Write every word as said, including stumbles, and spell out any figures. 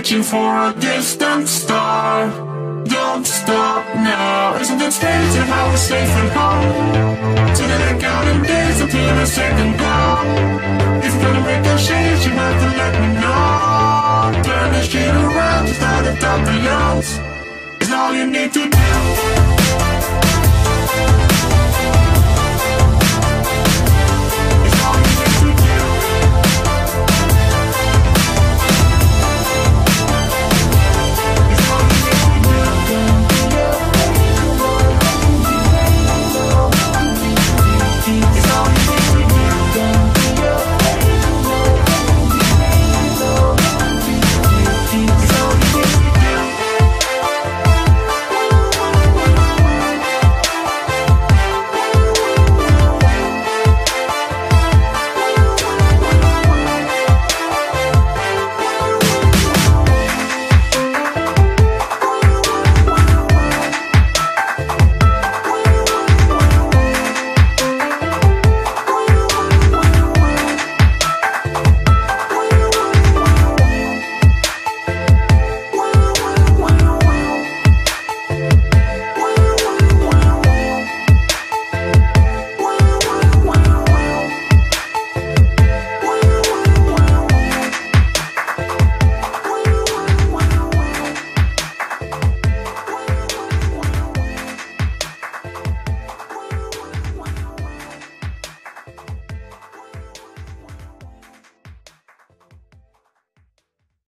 reaching for a distant star. Don't stop now. Isn't it strange how we're safe and home? So that I'm counting days until the second go. If you're gonna make a change, you have to let me know. Turn this shit around, start at the youngs. It's all you need to do.